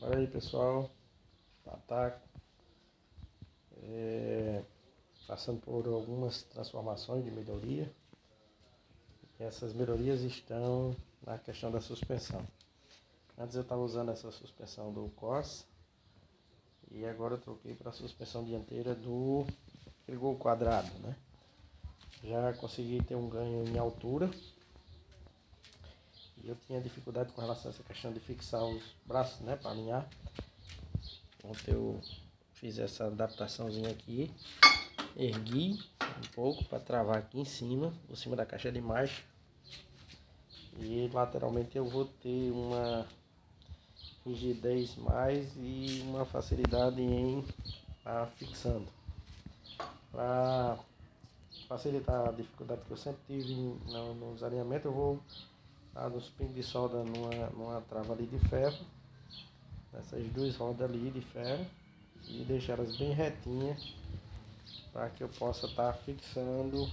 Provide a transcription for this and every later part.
Olha aí, pessoal, Pataco, passando por algumas transformações de melhoria. E essas melhorias estão na questão da suspensão. Antes eu estava usando essa suspensão do Corsa e agora eu troquei para a suspensão dianteira do Gol quadrado, né? Já consegui ter um ganho em altura. E eu tinha dificuldade com relação a essa questão de fixar os braços, né, para alinhar. Ontem eu fiz essa adaptaçãozinha aqui, ergui um pouco para travar aqui em cima, por cima da caixa de marcha. E lateralmente eu vou ter uma rigidez mais e uma facilidade em estar fixando. Para facilitar a dificuldade que eu sempre tive nos alinhamentos, eu vou dar nos pingos de solda numa trava ali de ferro, essas duas rodas ali de ferro, e deixar elas bem retinhas para que eu possa estar fixando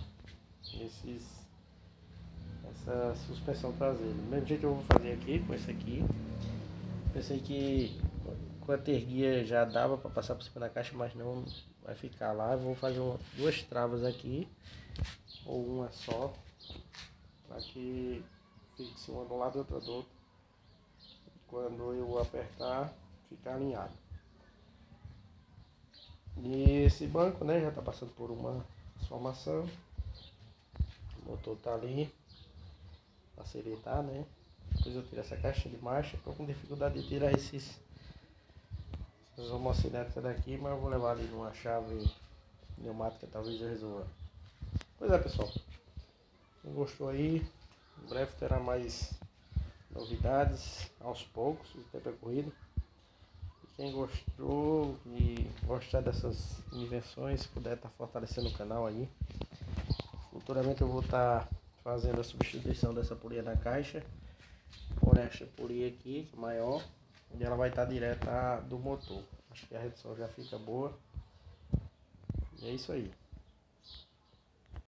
essa suspensão traseira. Do mesmo jeito que eu vou fazer aqui com esse aqui. Pensei que com a terguia já dava para passar por cima da caixa, mas não vai ficar lá. Eu vou fazer duas travas aqui, ou uma só, para que fixe uma de um lado e outra do outro. Quando eu apertar, ficar alinhado. E esse banco, né, já está passando por uma transformação. O motor tá ali, facilitar, né? Depois eu tiro essa caixa de marcha. Estou com dificuldade de tirar essas homocinéticas daqui, mas eu vou levar ali numa chave pneumática, talvez eu resolva. Pois é, pessoal, quem gostou aí, em breve terá mais novidades aos poucos, o tempo é corrido. E quem gostou e gostar dessas invenções, se puder estar fortalecendo o canal aí. Futuramente eu vou estar fazendo a substituição dessa polia na caixa por esta polia aqui, maior, e ela vai estar direta do motor. Acho que a redução já fica boa. E é isso aí.